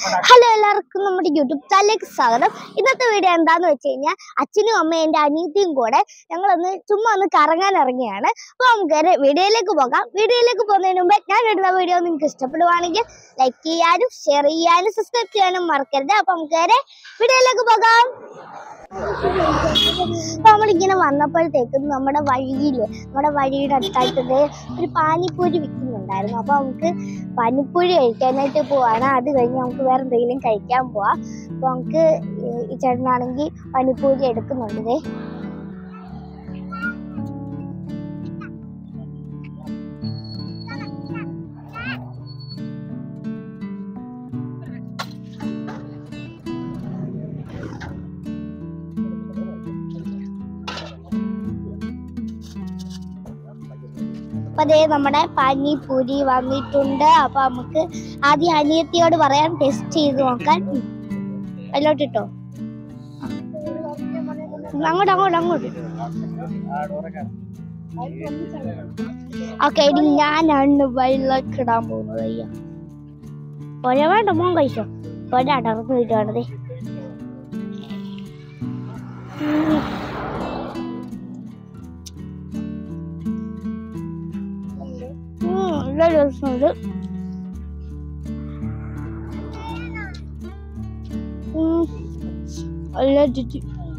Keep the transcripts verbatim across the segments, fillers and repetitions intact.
Hello, എല്ലാവർക്കും നമ്മുടെ YouTube ചാനലിലേക്ക് സ്വാഗതം. ഇന്നത്തെ വീഡിയോ എന്താന്ന് വെച്ച് കഴിഞ്ഞാൽ അച്ഛനും അമ്മയും എൻ്റെ അനിയത്തിയും കൂടെ ഞങ്ങളൊന്ന് ചുമ്മാ ഒന്ന് കറങ്ങാൻ ഇറങ്ങിയാണ്. അപ്പോൾ നമുക്ക് വീഡിയോയിലേക്ക് പോകാം. വീഡിയോയിലേക്ക് പോകുന്നതിന് മുമ്പ് ഞാൻ ഇടുന്ന വീഡിയോ നിങ്ങൾക്ക് ഇഷ്ടപ്പെടുവാണെങ്കിൽ ലൈക്ക് ചെയ്യാനും ഷെയർ ചെയ്യാനും സബ്സ്ക്രൈബ് ചെയ്യാനും മറക്കരുത്. അപ്പോൾ നമുക്ക് വീഡിയോയിലേക്ക് പോകാം. അപ്പൊ നമ്മളിങ്ങനെ വന്നപ്പോഴത്തേക്കും നമ്മുടെ വഴിയിൽ നമ്മുടെ വഴിയുടെ അടുത്തായിട്ട് ഒരു പാനിപ്പൂരി വിൽക്കുന്നുണ്ടായിരുന്നു. അപ്പൊ നമുക്ക് പാനിപ്പൂരി കഴിക്കാനായിട്ട് പോവാണ്. അത് കഴിഞ്ഞ് നമുക്ക് വേറെ എന്തെങ്കിലും കഴിക്കാൻ പോവാം. അപ്പൊ നമുക്ക് ഈ ചേട്ടനാണെങ്കിൽ പാനിപ്പൂരി എടുക്കുന്നുണ്ട്. അപ്പൊ അതേ നമ്മുടെ പാനിപ്പൂരി വന്നിട്ടുണ്ട്. അപ്പൊ നമുക്ക് ആദ്യം അനിയത്തിയോട് പറയാൻ ടെസ്റ്റ് ചെയ്ത് നോക്കാൻ. അതിലോട്ടിട്ടോ, അങ്ങോട്ട് അങ്ങോട്ട് അങ്ങോട്ട് ഓക്കെ. ഇനി ഞാനാണ് വെള്ളമൊക്കെ ഇടാൻ പോകുന്നത്. അയ്യോ ഒര വേണ്ട, മോൻ കഴിച്ചോ. ഒര അടർന്നു വീട്ടാണതേ. നല്ല രസമുണ്ട്. നല്ല രുചി.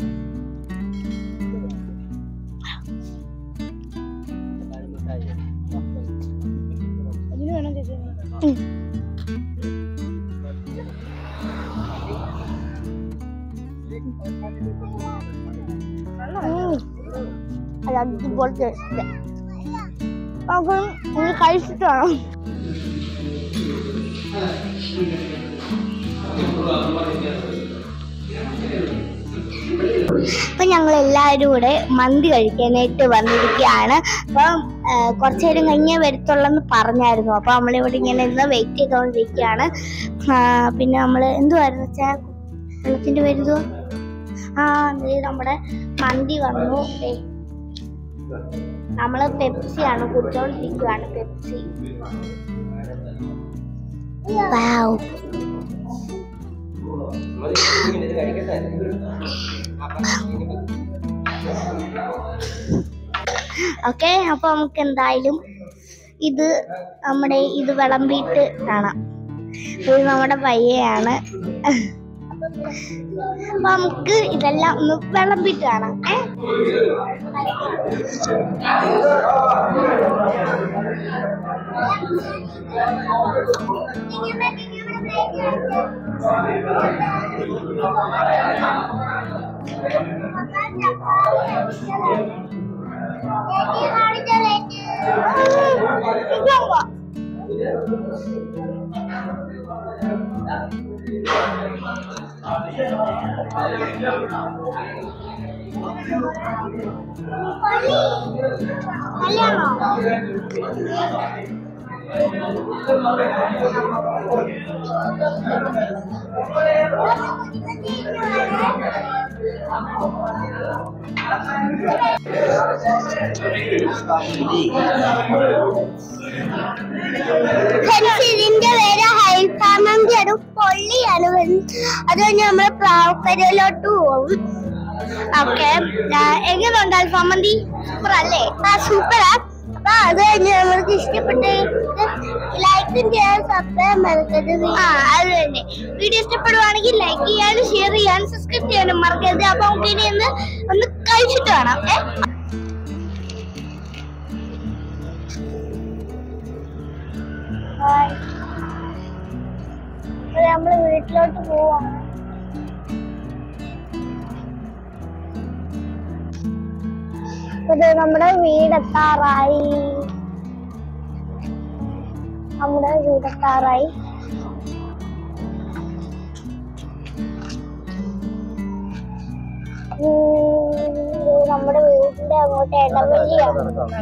അത് അടിപൊളി ടേസ്റ്റ്. നമുക്ക് ഇനി കഴിച്ചിട്ട് വേണം. അപ്പൊ ഞങ്ങൾ എല്ലാവരും കൂടെ മന്തി കഴിക്കാനായിട്ട് വന്നിരിക്കുകയാണ്. അപ്പം കുറച്ചു നേരം കഴിഞ്ഞേ വരത്തുള്ളെന്ന് പറഞ്ഞായിരുന്നു. അപ്പൊ നമ്മളിവിടെ ഇങ്ങനെ ഇന്ന് വെയിറ്റ് ചെയ്തുകൊണ്ടിരിക്കുകയാണ്. പിന്നെ നമ്മള് എന്തുവായിരുന്നു വെച്ചാൽ വെള്ളത്തിന്റെ വരുതോ ആ നമ്മുടെ മന്തി വന്നു. നമ്മള് പെപ്സിയാണ് കുടിച്ചോണ്ടിരിക്കുകയാണ്. പെപ്സി. ഓക്കെ, അപ്പൊ നമുക്ക് എന്തായാലും ഇത് നമ്മുടെ ഇത് വിളമ്പിയിട്ട് കാണാം. ഇത് നമ്മുടെ പയ്യയാണ്. അപ്പൊ നമുക്ക് ഇതെല്ലാം ഒന്ന് വിളമ്പിട്ട് കാണാം. ഏ കല്യാണോ ഇതിന്റെ പേര് ഹൈഫാമന്തിയാണ്. പൊള്ളിയാണ്. അത് കഴിഞ്ഞ് നമ്മള് പ്രാവക്കരയിലോട്ട് പോകും. ഓക്കെ, എങ്ങനെയുണ്ട് അൽഫാമന്തി? സൂപ്പർ അല്ലേ? ആ സൂപ്പറാ. അപ്പൊ അത് കഴിഞ്ഞ് നമ്മൾക്ക് ഇഷ്ടപ്പെട്ട ലൈക്കും ചെയ്യാൻ സബ്സ്ക്രൈബ് മറക്കരുത്. ആ അത് തന്നെ. വീഡിയോ ഇഷ്ടപ്പെടുവാണെങ്കിൽ ലൈക്ക് ചെയ്യാനും ഷെയർ ചെയ്യാനും സബ്സ്ക്രൈബ് ചെയ്യാനും മറക്കരുത്. അപ്പൊ നമുക്ക് ഇനി ഒന്ന് ഒന്ന് കഴിച്ചിട്ട് കാണാം. ഏ നമ്മള് വീട്ടിലോട്ട് പോവാണ്. നമ്മുടെ വീടെത്താറായി. നമ്മുടെ വീടെത്താറായി. നമ്മുടെ വീടിന്റെ അങ്ങോട്ട് ഇടവഴിയാണ്.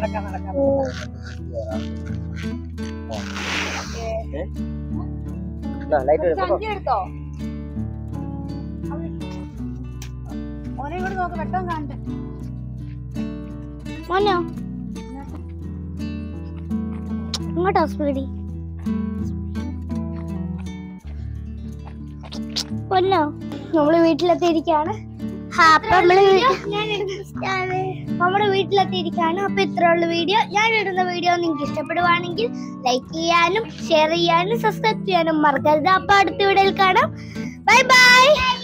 മോനോ ഇങ്ങോട്ടോ സ്പീഡി. പൊന്നോ നമ്മള് വീട്ടിലെത്തിയിരിക്കാണ്. നമ്മുടെ വീട്ടിലെത്തിയിരിക്കാണ്. അപ്പൊ ഇത്രയുള്ള വീഡിയോ. ഞാൻ ഇടുന്ന വീഡിയോ നിങ്ങൾക്ക് ഇഷ്ടപ്പെടുവാണെങ്കിൽ ലൈക്ക് ചെയ്യാനും ഷെയർ ചെയ്യാനും സബ്സ്ക്രൈബ് ചെയ്യാനും മറക്കരുത്. അപ്പൊ അടുത്ത വീഡിയോയിൽ കാണാം. Bye by.